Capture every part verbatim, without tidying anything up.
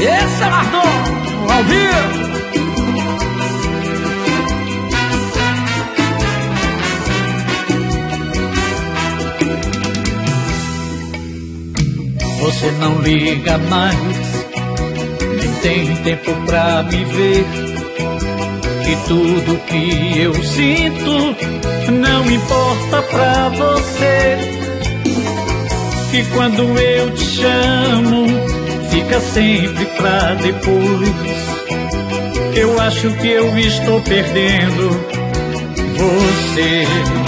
Esse é Mardon, ao vivo. Você não liga mais, nem tem tempo pra me ver. Que tudo que eu sinto não importa pra você. Que quando eu te chamo, fica sempre pra depois. Eu acho que eu estou perdendo você.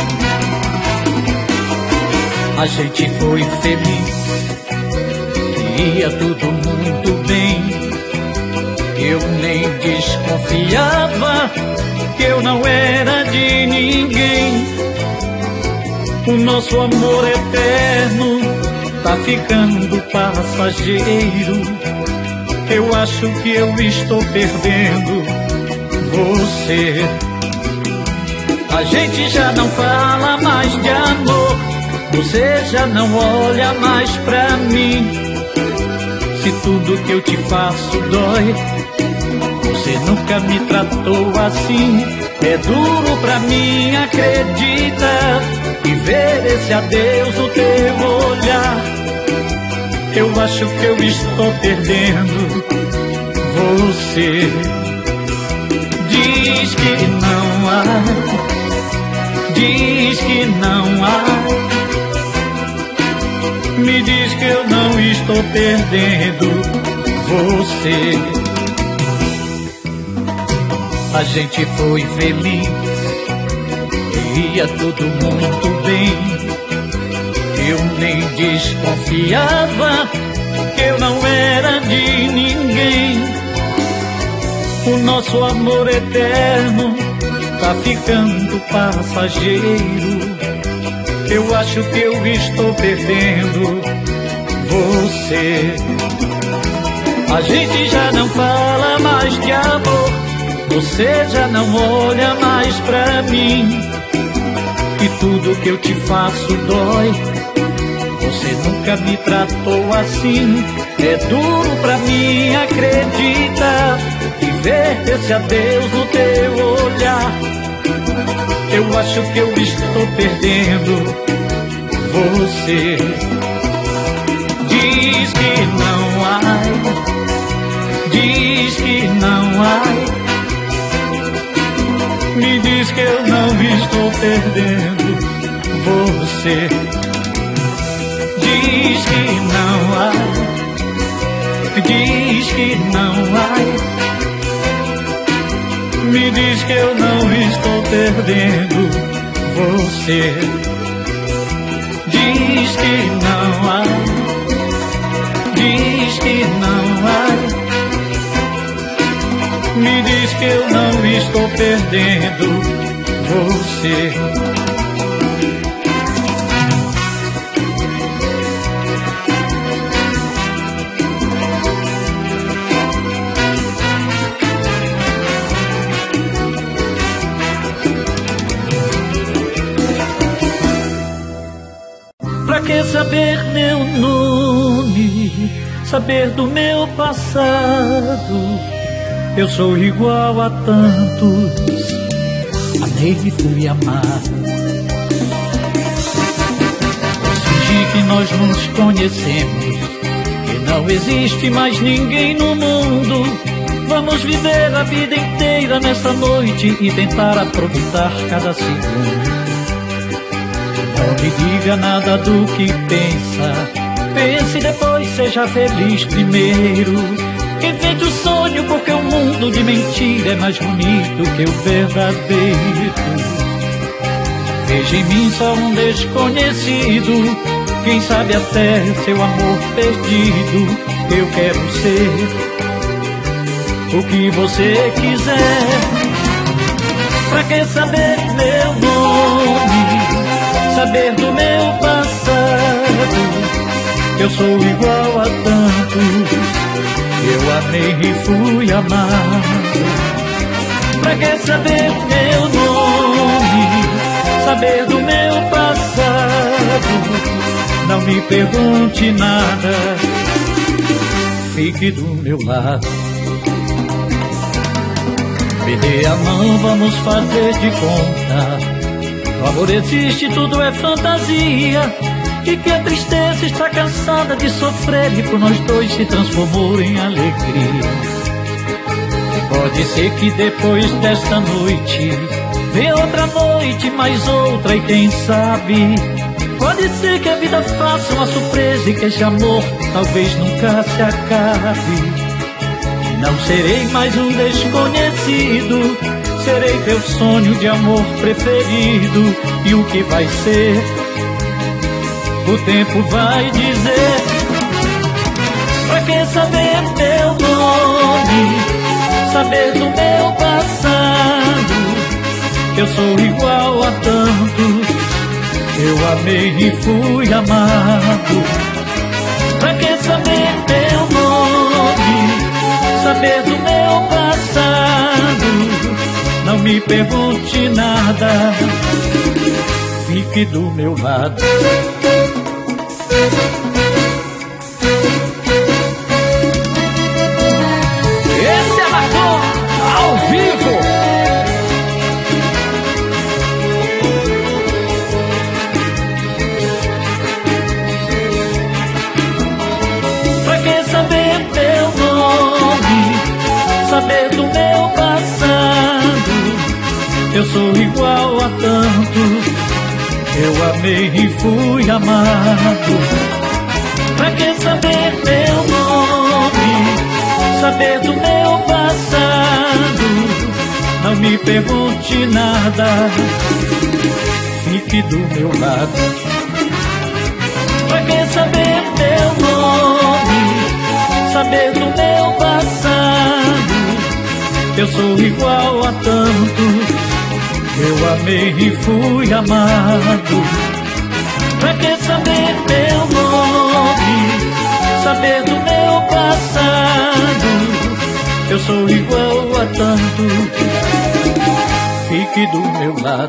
A gente foi feliz, ia tudo muito bem. Eu nem desconfiava que eu não era de ninguém. O nosso amor eterno tá ficando passageiro. Eu acho que eu estou perdendo você. A gente já não fala mais de amor, você já não olha mais pra mim. Se tudo que eu te faço dói, você nunca me tratou assim. É duro pra mim acreditar e ver esse adeus no teu olhar. Eu acho que eu estou perdendo você. Diz que não há, diz que não há. Me diz que eu não estou perdendo você. A gente foi feliz, ia tudo muito bem. Eu nem desconfiava que eu não era de ninguém. O nosso amor eterno tá ficando passageiro. Eu acho que eu estou perdendo você. A gente já não fala mais de amor, você já não olha mais pra mim. E tudo que eu te faço dói, você nunca me tratou assim. É duro pra mim acreditar e ver esse adeus no teu olhar. Eu acho que eu estou perdendo você. Diz que não há, diz que não há. Me diz que eu não estou perdendo você. Diz que não há, diz que não há. Me diz que eu não estou perdendo você. Diz que não há, diz que não há. Me diz que eu não estou perdendo você. Pra que saber meu nome, saber do meu passado? Eu sou igual a tantos, amei e fui amado. Fingi que nós nos conhecemos, que não existe mais ninguém no mundo. Vamos viver a vida inteira nessa noite e tentar aproveitar cada segundo. Não me diga nada do que pensa, pense depois, seja feliz primeiro. Invente o sonho, porque o mundo de mentira é mais bonito que o verdadeiro. Veja em mim só um desconhecido, quem sabe até seu amor perdido. Eu quero ser o que você quiser. Pra que saber meu nome, saber do meu passado? Eu sou igual a tantos, eu amei e fui amado. Pra que saber meu nome, saber do meu passado? Não me pergunte nada, fique do meu lado. Perder a mão, vamos fazer de conta. O amor existe, tudo é fantasia, e que a tristeza está cansada de sofrer, e por nós dois se transformou em alegria. Pode ser que depois desta noite venha outra noite, mais outra, e quem sabe pode ser que a vida faça uma surpresa e que esse amor talvez nunca se acabe. Não serei mais um desconhecido, serei teu sonho de amor preferido. E o que vai ser, o tempo vai dizer. Pra que saber meu nome, saber do meu passado? Eu sou igual a tantos, eu amei e fui amado. Pra que saber meu nome, saber do meu passado? Não me pergunte nada, fique do meu lado. Esse é Marcon, ao vivo. Pra que saber meu nome, saber do meu passado? Eu sou igual a tantos, eu amei e fui amado. Pra que saber meu nome, saber do meu passado? Não me pergunte nada, fique do meu lado. Pra que saber meu nome, saber do meu passado? Eu sou igual a tantos, eu amei e fui amado. Pra que saber meu nome, saber do meu passado? Eu sou igual a tantos, fique do meu lado.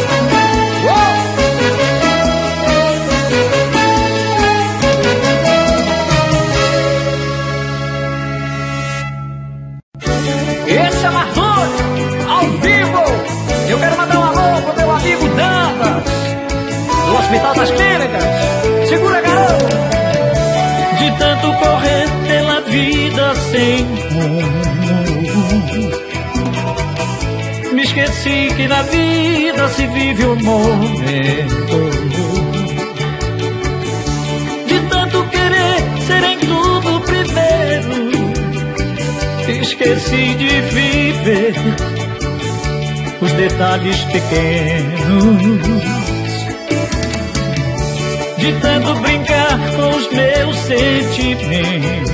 Esse é Marcon, ao vivo. Eu quero mandar um alô pro meu amigo Dantas, do Hospital das Clínicas. Segura, garoto. De tanto correr pela vida sem rumo, me esqueci que na vida se vive um momento. De tanto querer ser em tudo primeiro, esqueci de viver os detalhes pequenos. De tanto brincar com os meus sentimentos,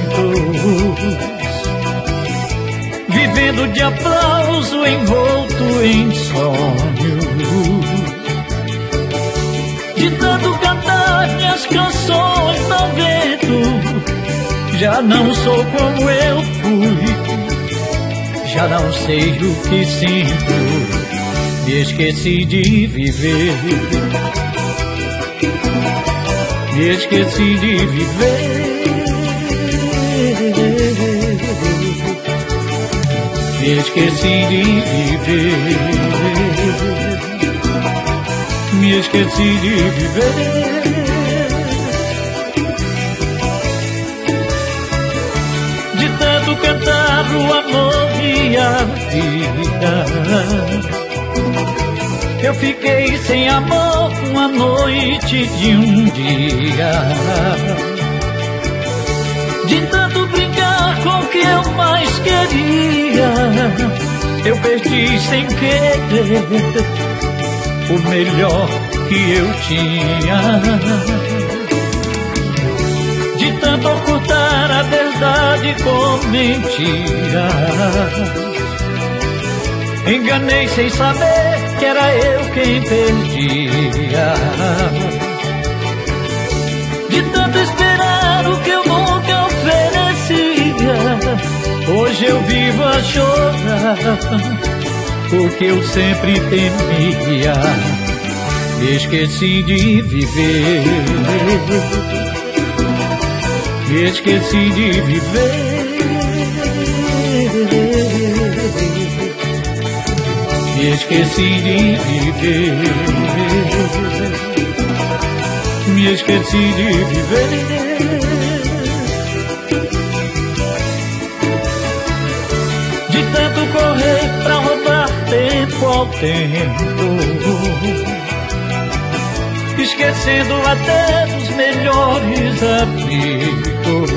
vivendo de aplauso envolto em sonhos. De tanto cantar minhas canções ao vento, já não sou como eu fui, já não sei o que sinto, me esqueci de viver, me esqueci de viver, me esqueci de viver, me esqueci de viver. De tanto cantar o amor e a vida, eu fiquei sem amor uma noite de um dia. De tanto brincar com o que eu mais queria, eu perdi sem querer o melhor que eu tinha. De tanto ocultar a verdade com mentiras, enganei sem saber que era eu quem perdia. De tanto esperar o que eu nunca oferecia, hoje eu vivo a chorar o que eu sempre temia. Me esqueci de viver, Me esqueci de viver. Me esqueci de viver. Me esqueci de viver. De tanto correr pra roubar tempo ao tempo, esquecendo até dos melhores amigos.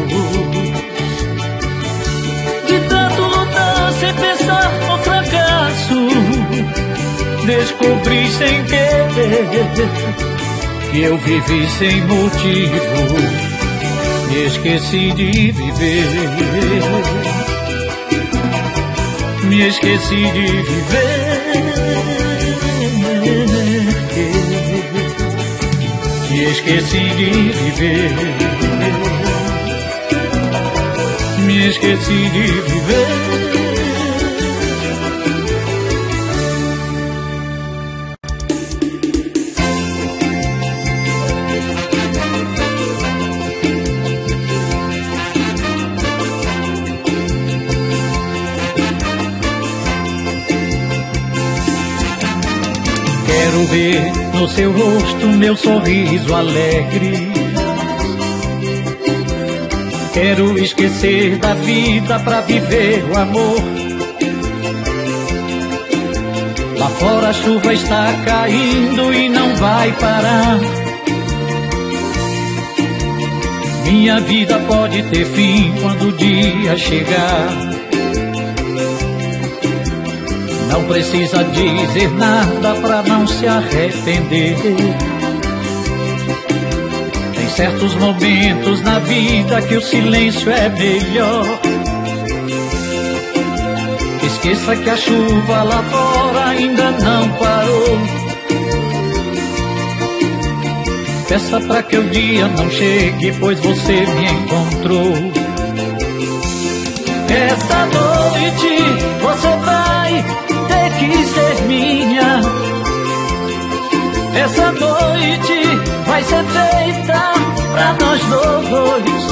De tanto lutar sem pensar no fracasso, descobri sem querer que eu vivi sem motivo. Me esqueci de viver. Me esqueci de viver. Me esqueci de viver. Me esqueci de viver. Quero ver no seu rosto meu sorriso alegre. Quero esquecer da vida pra viver o amor. Lá fora a chuva está caindo e não vai parar. Minha vida pode ter fim quando o dia chegar. Não precisa dizer nada pra não se arrepender. Tem certos momentos na vida que o silêncio é melhor. Esqueça que a chuva lá fora ainda não parou. Peça pra que o dia não chegue, pois você me encontrou. Essa noite você vai ter que ser minha. Essa noite vai ser feita pra nós dois.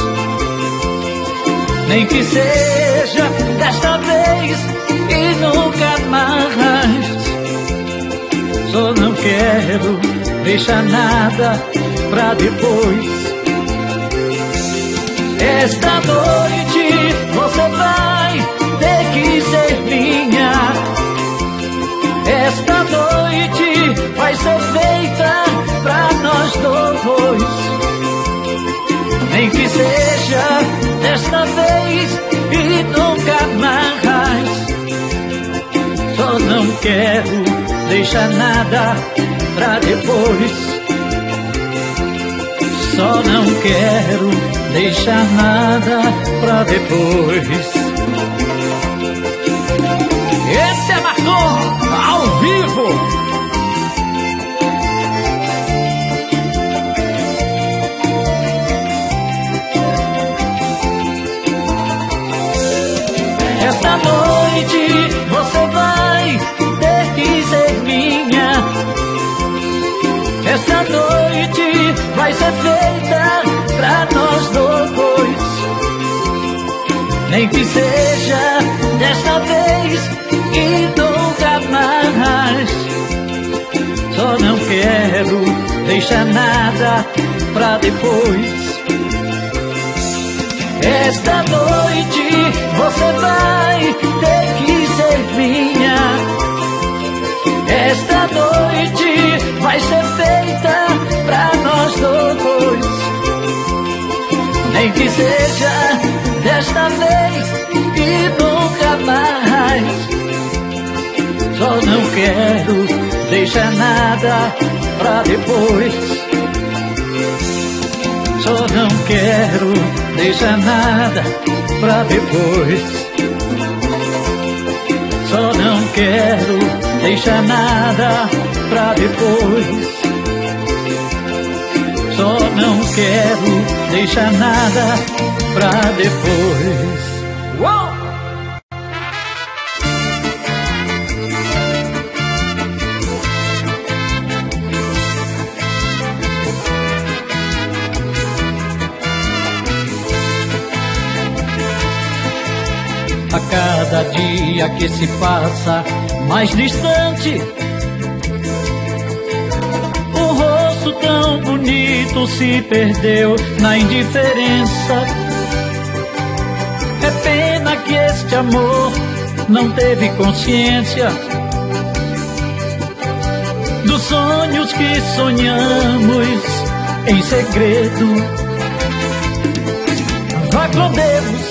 Nem que seja desta vez e nunca mais. Só não quero deixar nada pra depois. Esta noite você vai ter que ser minha. Esta noite vai ser feita pra nós dois. Nem que seja desta vez e nunca mais. Só não quero deixar nada pra depois. Só não quero deixar nada pra depois. Esse é Marcon, ao vivo. Esta noite você vai ter que ser minha. Essa noite vai ser feita pra nós dois. Nem que seja desta vez e nunca mais. Só não quero deixar nada pra depois. Esta noite você vai ter que ser minha. Esta noite vai ser feita pra nós dois. Nem que seja desta vez e nunca mais. Só não quero deixar nada pra depois. Só não quero deixar nada pra depois. Só não quero deixar nada pra depois. Só não quero deixar nada pra depois. Uou! a cada dia que se passa mais distante. Um rosto tão bonito se perdeu na indiferença. É pena que este amor não teve consciência dos sonhos que sonhamos em segredo. Vá com Deus,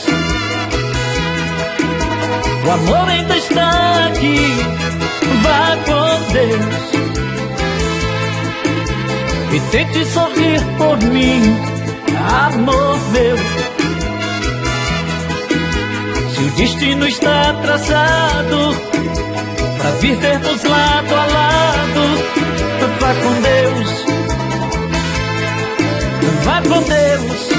o amor ainda está aqui. Vá com Deus e tente sorrir por mim, amor meu. Se o destino está traçado pra vivermos lado a lado, vá com Deus, vá com Deus.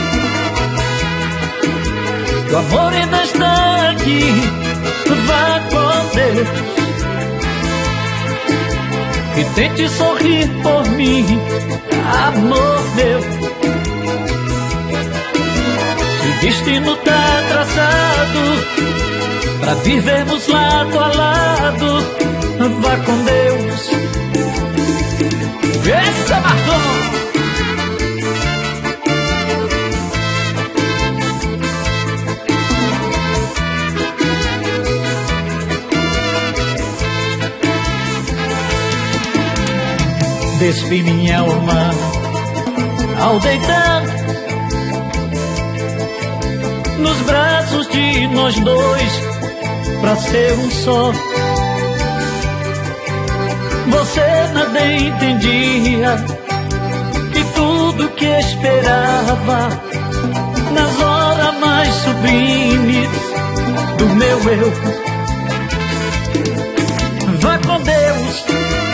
O amor ainda está aqui. Vá com Deus e tente sorrir por mim, amor meu. Se o destino tá traçado pra vivermos lado a lado, vá com Deus. Essa Marcão! Despi minha alma ao deitar nos braços de nós dois pra ser um só. Você nada entendia que tudo que esperava nas horas mais sublimes do meu eu. Vá com Deus,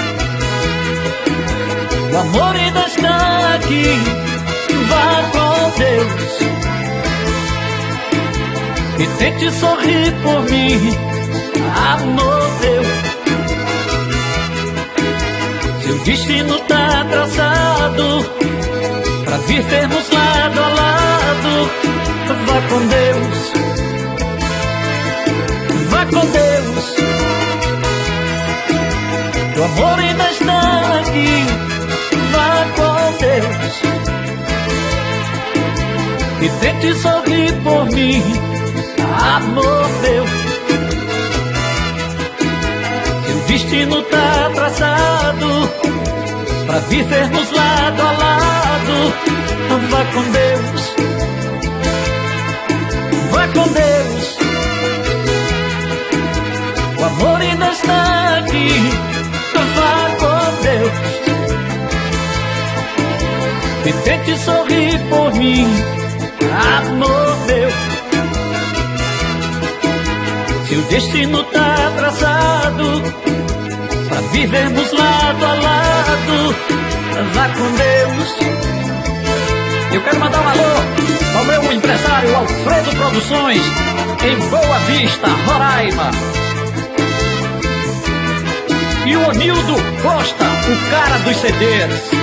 o amor ainda está aqui. Vá com Deus e tente sorrir por mim, amor meu. Seu destino tá traçado pra vivermos lado a lado. Vá com Deus, vá com Deus. O amor ainda está aqui. Vá com Deus e tente sorrir por mim, amor meu. Seu destino tá traçado pra vivermos lado a lado. Vá com Deus, vá com Deus. O amor ainda está aqui. Vá com Deus e tente sorrir por mim, amor meu. Se o destino tá traçado pra vivermos lado a lado, vá com Deus. Eu quero mandar um alô ao meu empresário Alfredo Produções, em Boa Vista, Roraima. E o Onildo Costa, o cara dos C Ds.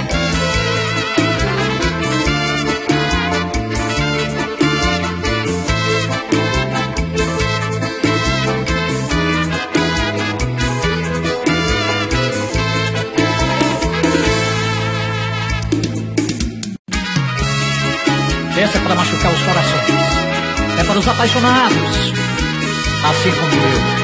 Essa é para machucar os corações, é para os apaixonados, assim como eu.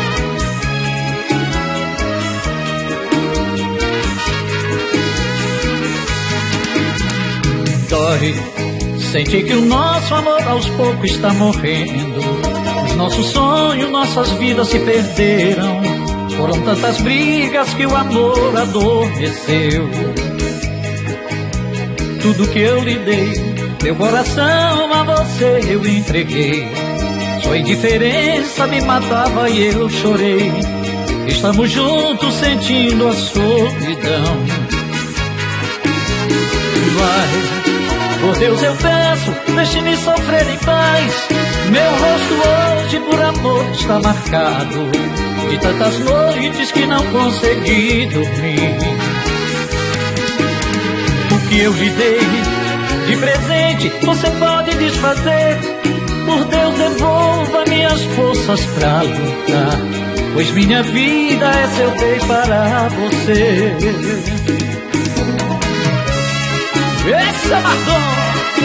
Dói sentir que o nosso amor aos poucos está morrendo. Os nossos sonhos, nossas vidas se perderam. Foram tantas brigas que o amor adormeceu. Tudo que eu lhe dei, meu coração a você eu entreguei. Sua indiferença me matava e eu chorei. Estamos juntos sentindo a solidão. Vai, por Deus eu peço, deixe-me sofrer em paz. Meu rosto hoje por amor está marcado de tantas noites que não consegui dormir. O que eu lhe dei de presente você pode desfazer. Por Deus, devolva minhas forças pra lutar, pois minha vida essa eu dei para você. Esse é Marcão.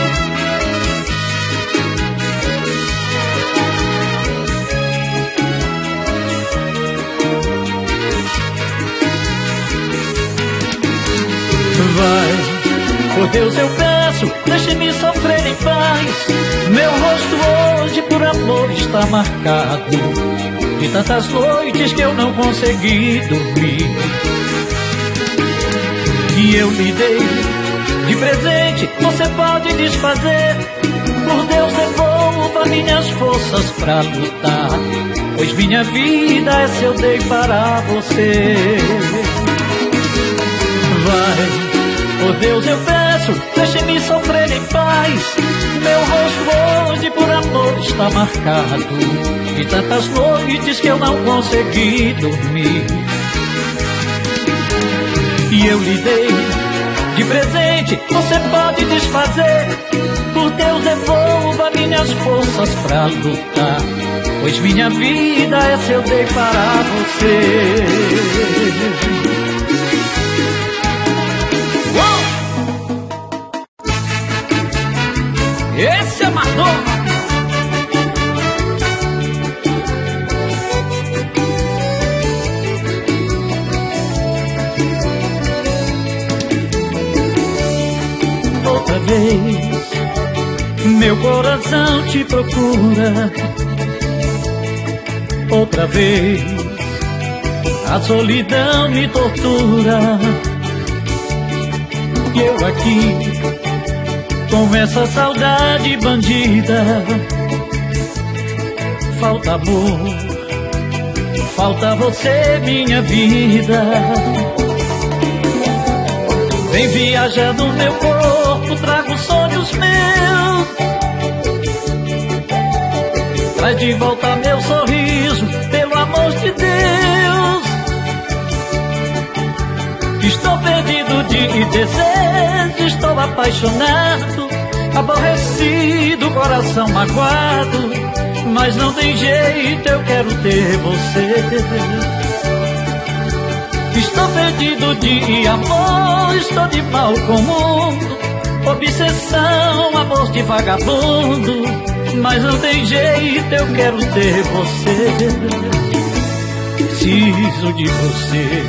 Vai, por Deus eu peço, deixe-me sofrer em paz. Meu rosto hoje por amor está marcado, de tantas noites que eu não consegui dormir. E eu lhe dei de presente, você pode desfazer. Por Deus, devolva minhas forças pra lutar, pois minha vida essa eu dei para você. Vai, por Deus eu peço, deixe-me sofrer em paz. Meu rosto hoje por amor está marcado, de tantas noites que eu não consegui dormir. E eu lhe dei de presente, você pode desfazer. Por Deus, devolva minhas forças pra lutar, pois minha vida essa eu dei para você. Esse é Madonna. Outra vez meu coração te procura, outra vez a solidão me tortura, e eu aqui com essa saudade bandida. Falta amor, falta você, minha vida. Vem viajar no meu corpo, trago sonhos meus. Traz de volta meu sorriso, pelo amor de Deus. Estou perdido de desejo, estou apaixonado, aborrecido, coração magoado, mas não tem jeito, eu quero ter você. Estou perdido de amor, estou de mal com o mundo, obsessão, amor de vagabundo, mas não tem jeito, eu quero ter você. Preciso de você.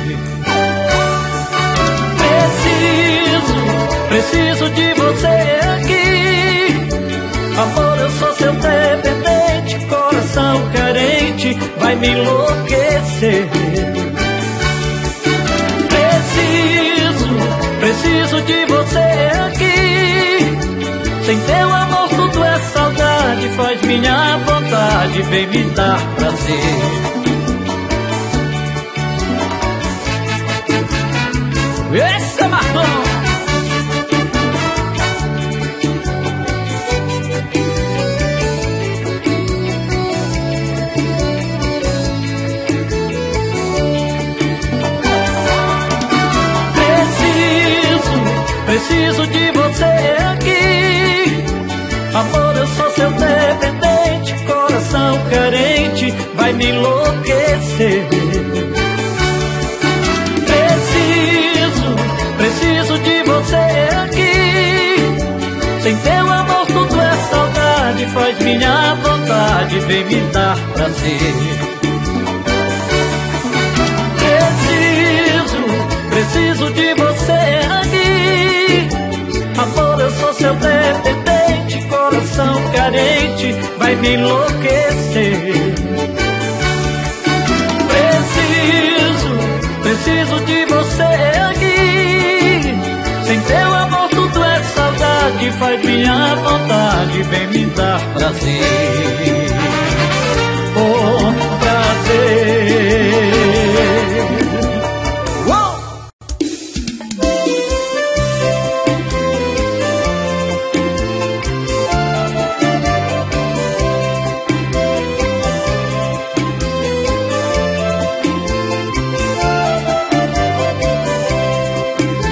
Preciso de você aqui. Amor, eu sou seu dependente, coração carente vai me enlouquecer. Preciso, preciso de você aqui. Sem teu amor tudo é saudade, faz minha vontade, vem me dar prazer. Esse é Marcão. Preciso de você aqui. Amor, eu sou seu dependente, coração carente vai me enlouquecer. Preciso, preciso de você aqui. Sem teu amor tudo é saudade, faz minha vontade, vem me dar prazer. Preciso, preciso de você aqui. Amor, eu sou seu dependente, coração carente vai me enlouquecer. Preciso, preciso de você aqui. Sem teu amor tudo é saudade, faz minha vontade, vem me dar prazer. Oh, prazer.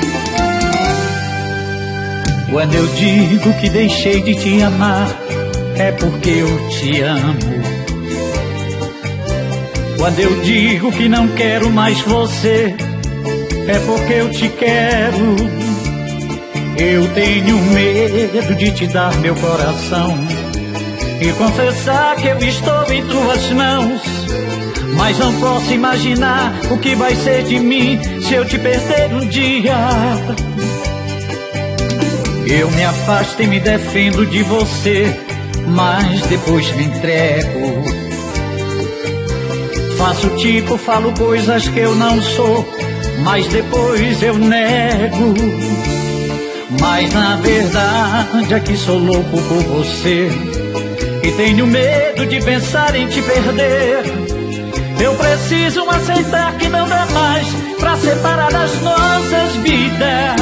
Quando eu digo que deixei de te amar, é porque eu te amo. Quando eu digo que não quero mais você, é porque eu te quero. Eu tenho medo de te dar meu coração e confessar que eu estou em tuas mãos. Mas não posso imaginar o que vai ser de mim se eu te perder um dia. Eu me afasto e me defendo de você, mas depois me entrego. Faço tipo, falo coisas que eu não sou, mas depois eu nego. Mas na verdade é que sou louco por você e tenho medo de pensar em te perder. Eu preciso aceitar que não dá mais pra separar as nossas vidas.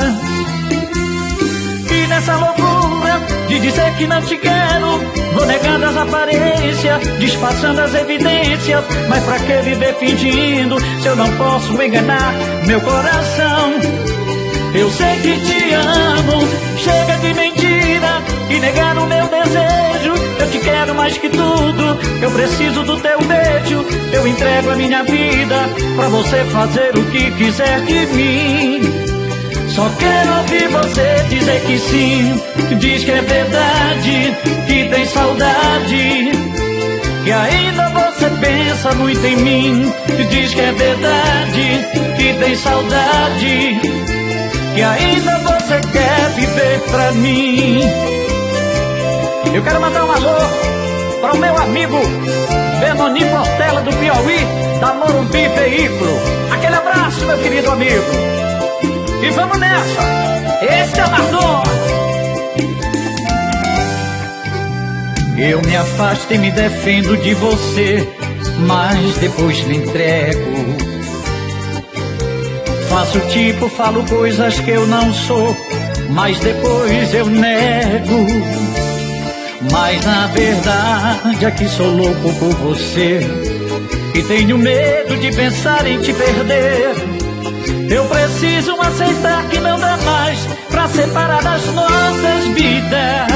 E nessa loucura de dizer que não te quero, vou negando as aparências, disfarçando as evidências. Mas pra que viver fingindo se eu não posso enganar meu coração? Eu sei que te amo, chega de mentira e negar o meu desejo. Eu te quero mais que tudo, eu preciso do teu beijo. Eu entrego a minha vida pra você fazer o que quiser de mim. Só quero ouvir você dizer que sim, diz que é verdade, que tem saudade, que ainda você pensa muito em mim. Diz que é verdade, que tem saudade, que ainda você quer viver pra mim. Eu quero mandar um alô para o meu amigo Benoni Portela do Piauí, da Morumbi Veículo. Aquele abraço, meu querido amigo. E vamos nessa, esse é o Mardon. Eu me afasto e me defendo de você, mas depois me entrego. Faço tipo, falo coisas que eu não sou, mas depois eu nego. Mas na verdade é que sou louco por você e tenho medo de pensar em te perder. Eu preciso aceitar que não dá mais pra separar as nossas vidas.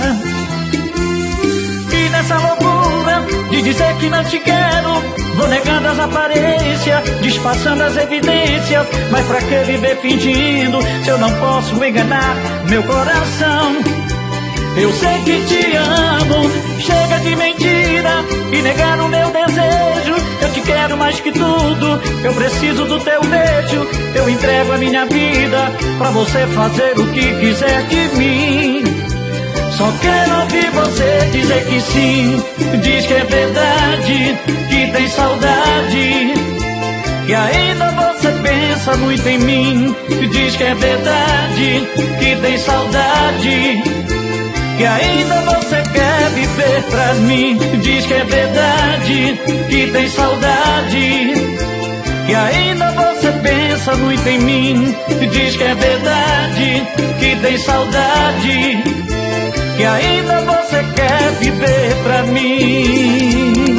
E nessa loucura de dizer que não te quero, vou negando as aparências, disfarçando as evidências. Mas pra que viver fingindo se eu não posso enganar meu coração? Eu sei que te amo, chega de mentira e negar o meu desejo. Eu te quero mais que tudo, eu preciso do teu beijo. Eu entrego a minha vida pra você fazer o que quiser de mim. Só quero ouvir você dizer que sim, diz que é verdade, que tem saudade, que ainda você pensa muito em mim. Diz que é verdade, que tem saudade, que ainda você quer viver pra mim. Diz que é verdade, que tem saudade, que ainda você pensa muito em mim. Diz que é verdade, que tem saudade, que ainda você quer viver pra mim.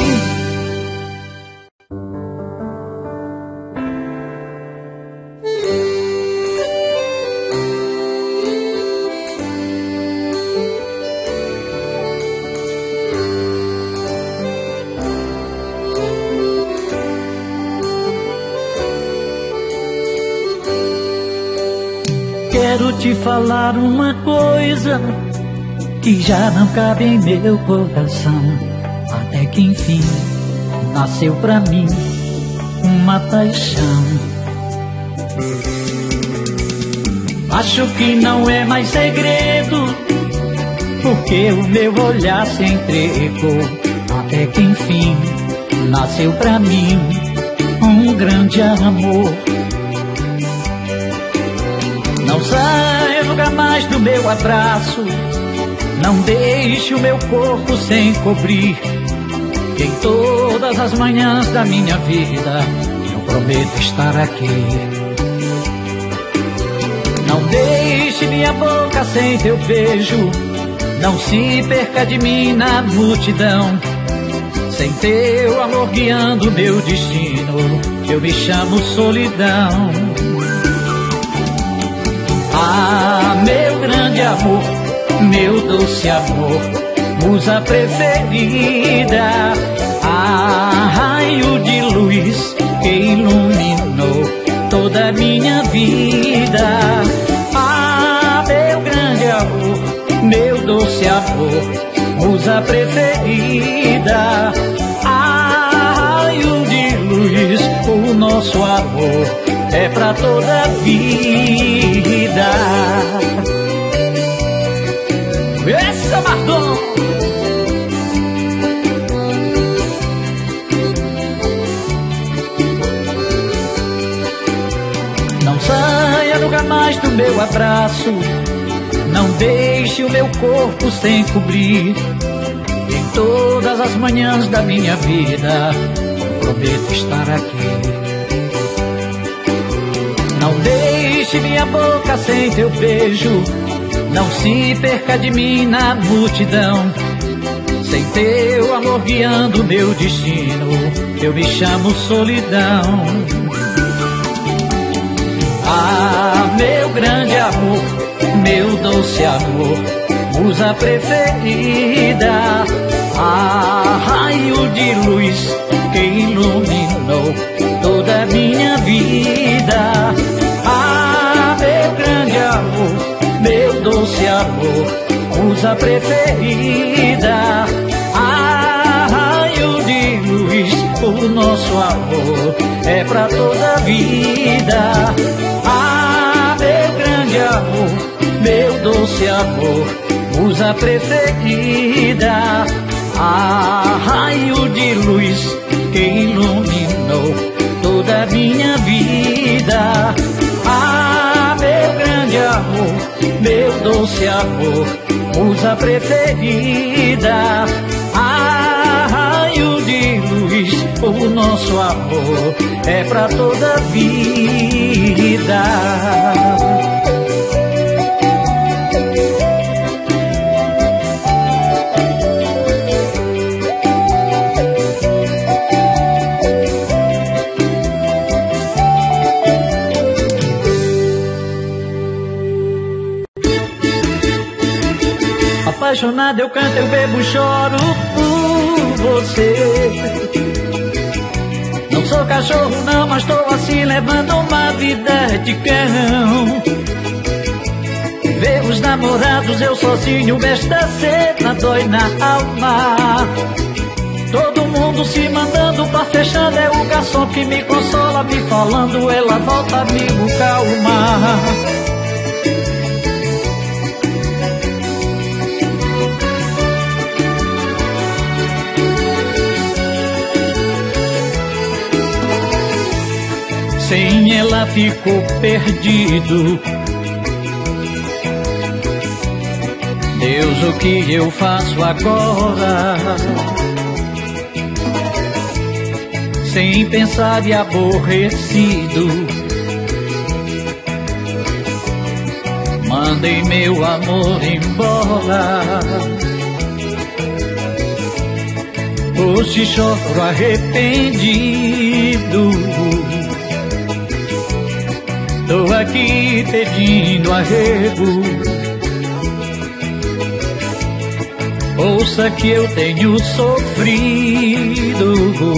Quero te falar uma coisa que já não cabe em meu coração. Até que enfim nasceu pra mim uma paixão. Acho que não é mais segredo, porque o meu olhar se entregou. Até que enfim nasceu pra mim um grande amor. Não saia nunca mais do meu abraço, não deixe o meu corpo sem cobrir, que em todas as manhãs da minha vida eu prometo estar aqui. Não deixe minha boca sem teu beijo, não se perca de mim na multidão. Sem teu amor guiando meu destino, eu me chamo solidão. Ah, meu grande amor, meu doce amor, musa preferida, ah, raio de luz que iluminou toda a minha vida. Ah, meu grande amor, meu doce amor, musa preferida, ah, raio de luz, o nosso amor é pra toda a vida. Essa Mardon! Não saia nunca mais do meu abraço, não deixe o meu corpo sem cobrir. Em todas as manhãs da minha vida, prometo estar aqui. Não deixe minha boca sem teu beijo, não se perca de mim na multidão. Sem teu amor guiando meu destino, eu me chamo solidão. Ah, meu grande amor, meu doce amor, musa preferida, ah, raio de luz que iluminou toda a minha vida. Ah, meu grande amor, meu doce amor, musa preferida, ah, raio de luz, o nosso amor é pra toda a vida. Ah, meu grande amor, meu doce amor, musa preferida, ah, raio de luz que iluminou toda a minha vida. Ah, meu grande amor, meu doce amor, musa preferida, ah, raio de luz, o nosso amor é pra toda a vida. Apaixonado eu canto, eu bebo, choro por você. Não sou cachorro não, mas tô assim levando uma vida de cão. Ver os namorados eu sozinho, esta cena dói na alma. Todo mundo se mandando pra fechando, é o garçom que me consola, me falando, ela volta, amigo, calma. Sem ela ficou perdido. Deus, o que eu faço agora? Sem pensar e aborrecido, mandei meu amor embora. Hoje choro arrependido, tô aqui pedindo arrego. Ouça que eu tenho sofrido,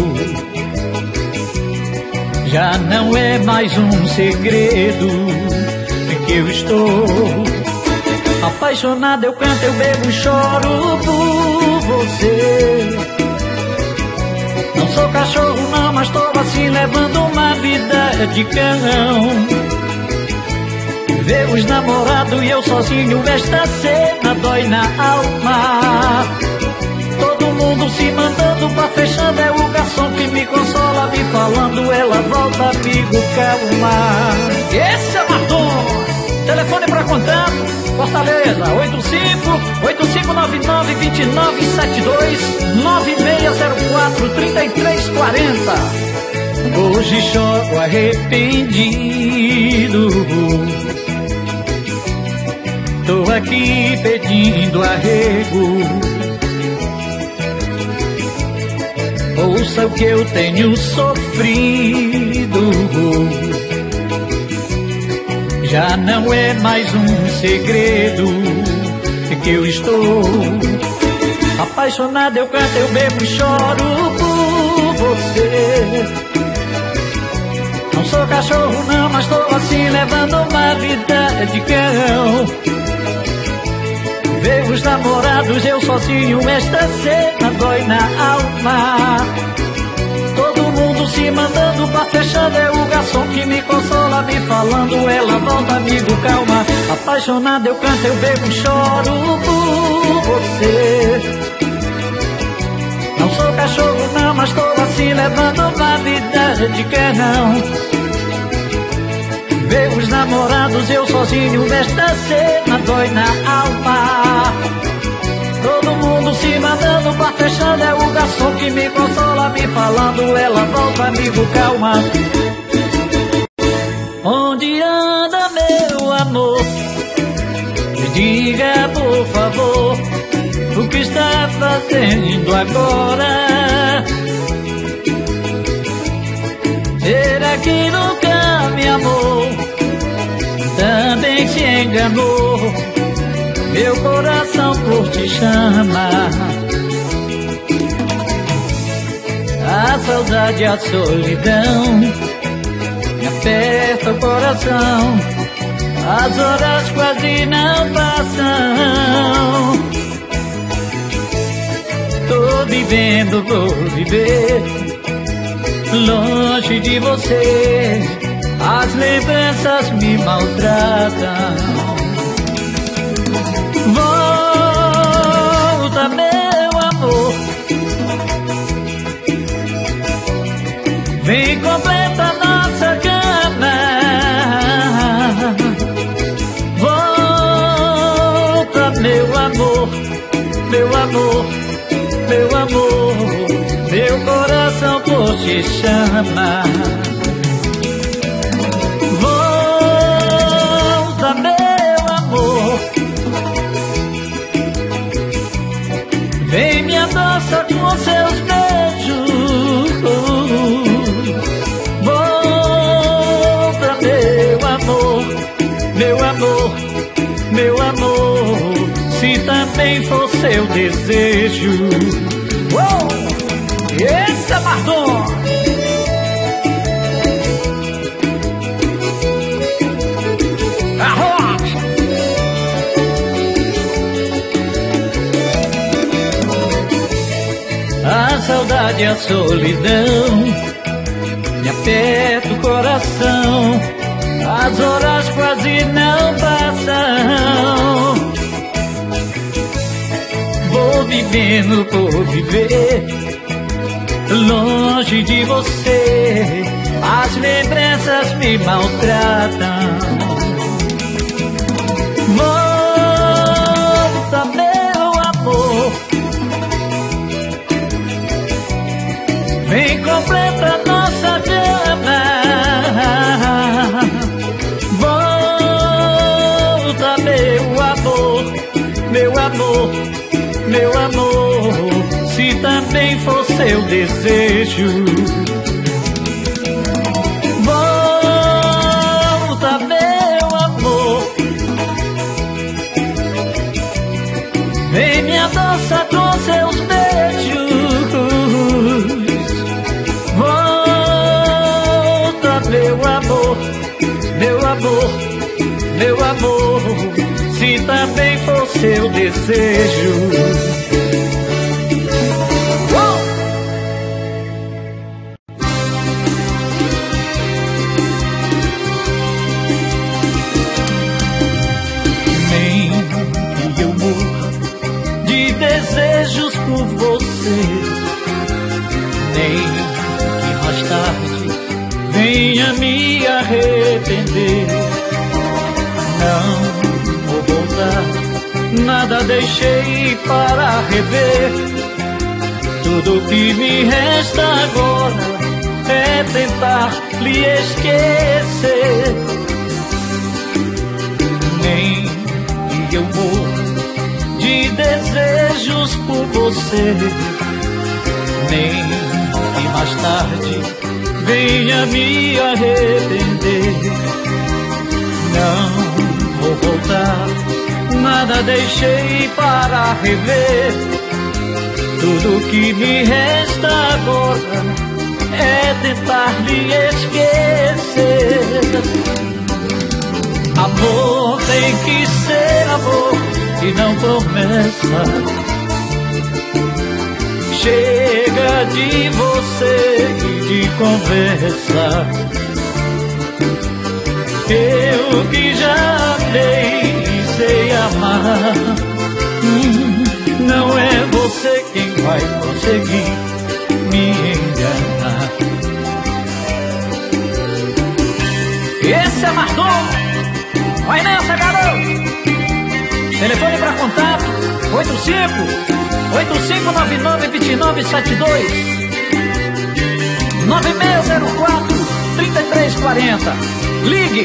já não é mais um segredo que eu estou apaixonado. Eu canto, eu bebo, choro por você. Não sou cachorro não, mas tô assim levando uma vida de cão. Ver os namorados e eu sozinho, esta cena dói na alma. Todo mundo se mandando pra fechando, é o garçom que me consola, me falando, ela volta, amigo, calma. Esse é Mardon. Telefone pra contato, Fortaleza, oito cinco oito cinco nove nove dois nove sete dois, nove seis zero quatro três três quatro zero. Hoje choro arrependido, tô aqui pedindo arrego. Ouça o que eu tenho sofrido, já não é mais um segredo que eu estou Apaixonado eu canto, eu bebo e choro por você. Não sou cachorro não, mas tô assim levando uma vida de cão. Ver os namorados, eu sozinho, esta cena dói na alma. Todo mundo se mandando pra fechar, é o garçom que me consola, me falando, ela volta, amigo, calma. Apaixonado eu canto, eu bebo e choro por você. Não sou cachorro não, mas tô assim levando uma vida de cão. Ver os namorados, eu sozinho, nesta cena dói na alma. Todo mundo se mandando pra fechar, é o garçom que me consola, me falando, ela volta, amigo, calma. Onde anda meu amor? Me diga por favor, o que está fazendo agora? Será que nunca me amou? Também se enganou? Meu coração por ti chama. A saudade e a solidão me aperta o coração. As horas quase não passam. Tô vivendo, vou viver longe de você. As lembranças me maltratam. Volta, meu amor, vem, completa nossa cama. Volta, meu amor, meu amor, meu amor, meu coração por te chama. Volta, meu amor, vem, me adoça com seus beijos. Volta, meu amor, meu amor, meu amor, se também for seu desejo. Uou! Esse é Mardon! A saudade e a solidão me aperta o coração. As horas quase não passam. Vou vivendo por viver longe de você. As lembranças me maltratam. Volta, meu amor, vem, completa nossa cama. Volta, meu amor, meu amor, meu amor, se também for seu desejo. Volta, meu amor, vem, me adoça com seus beijos. Meu amor, meu amor, meu amor, se também for seu desejo. Oh! Nem que eu morra de desejos por você, nem que mais tarde venha me arrepender. Não vou voltar, nada deixei para rever. Tudo que me resta agora é tentar lhe esquecer. Nem que eu morra de desejos por você, nem que mais tarde venha me arrepender. Não vou voltar, nada deixei para rever. Tudo que me resta agora é tentar lhe esquecer. Amor tem que ser amor e não promessa. Chega de você e de conversa. Eu que já amei e sei amar, hum, não é você quem vai conseguir me enganar. Esse é Martom. Vai nessa, garoto. Telefone para contato oito cinco oito cinco nove nove dois nove sete dois nove seis zero quatro três três quatro zero. Ligue.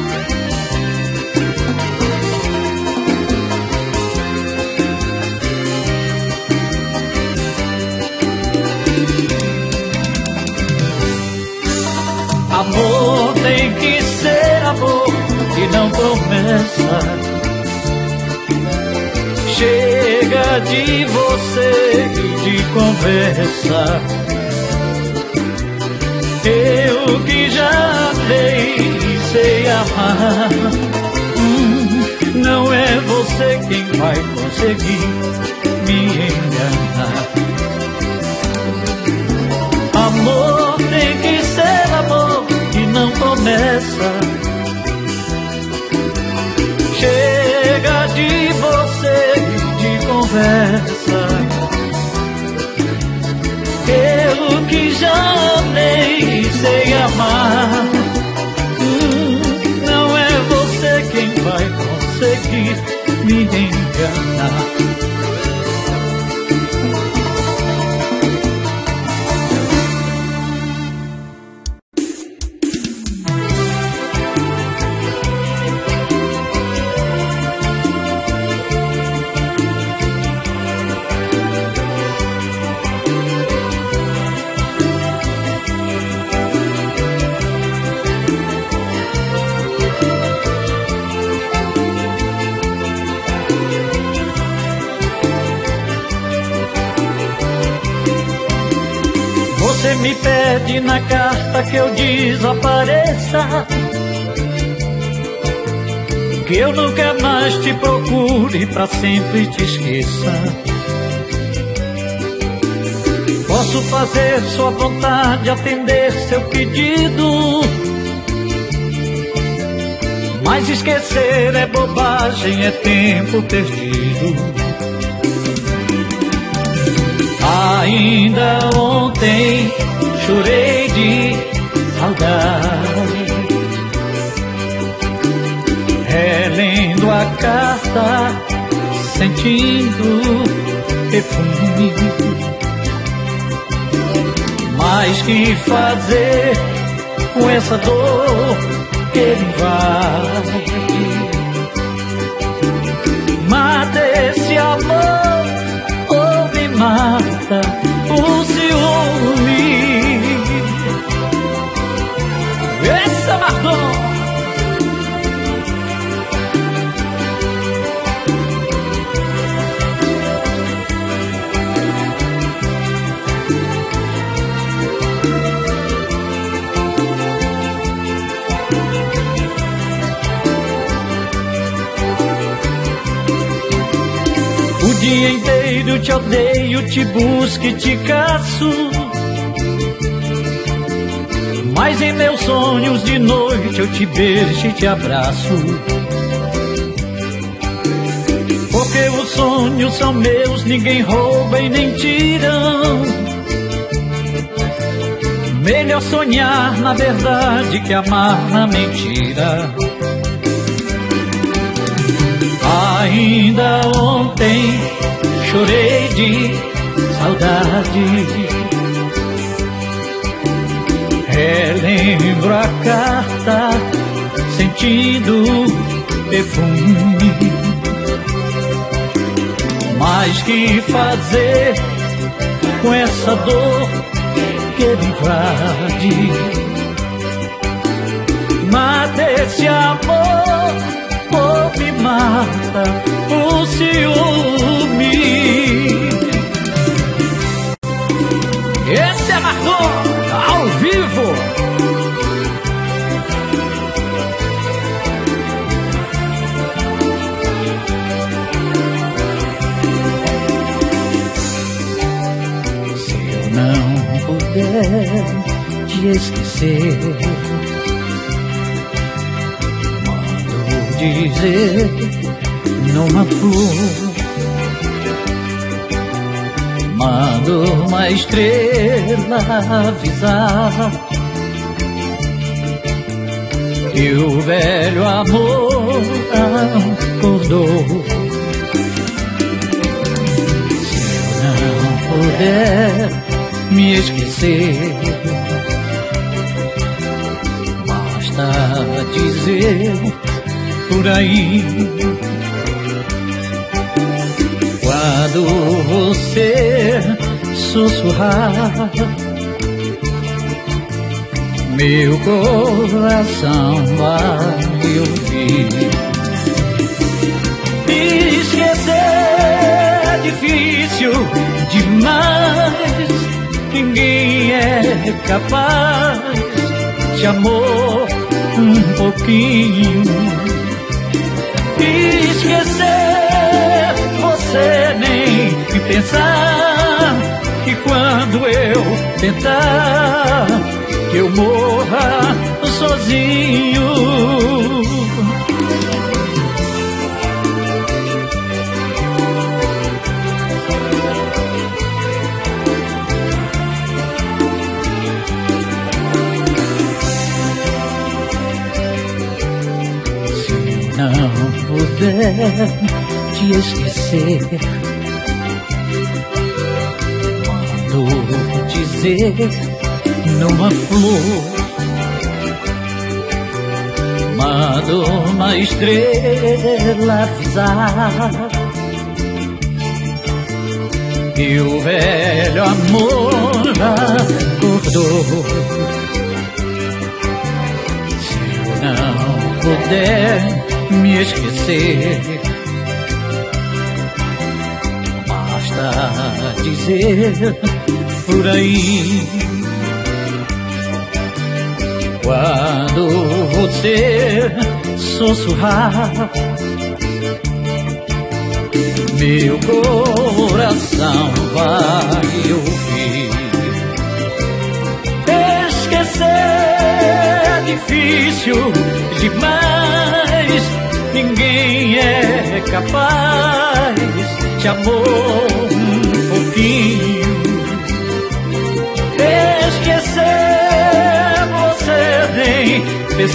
Amor tem que ser amor e não promessa. Chega de você e de conversa. Eu que já amei e sei amar, hum, não é você quem vai conseguir me enganar. Amor tem que ser amor e não promessa. Chega de você e de conversa. Eu que já amei e sei amar, hum, não é você quem vai conseguir me enganar. Você me pede na carta que eu desapareça, que eu nunca mais te procure, pra sempre te esqueça. Posso fazer sua vontade, atender seu pedido, mas esquecer é bobagem, é tempo perdido. Ainda ontem chorei de saudade, relendo a carta, sentindo perfume. Mas que fazer com essa dor que ele invade? Mata esse amor ou me mata o ciúme. Esse é Martom. O dia inteiro te odeio, te busco e te caço, mas em meus sonhos de noite eu te beijo e te abraço. Porque os sonhos são meus, ninguém rouba e nem tiram. Melhor sonhar na verdade que amar na mentira. Ainda ontem chorei de saudade, relembro a carta, sentindo perfume. Mas que fazer com essa dor que ele invade? Mata esse amor ou me mata o ciúme. te esquecer, mando dizer numa flor, mando uma estrela avisar que o velho amor acordou. Se eu não puder me esquecer, basta dizer por aí, quando você sussurrar, meu coração vai ouvir. Esquecer é difícil demais, ninguém é capaz de amor um pouquinho. Esquecer, você nem pensar que quando eu tentar, que eu morra sozinho. Se não puder te esquecer, mando dizer numa flor, mando uma estrela avisar que o velho amor acordou. Se eu não puder me esquecer, basta dizer por aí, quando você sussurrar, meu coração vai ouvir. Esquecer é difícil demais, ninguém é capaz de amor um pouquinho. Esquecer, você nem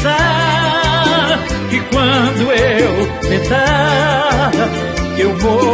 pensar que quando eu tentar, eu vou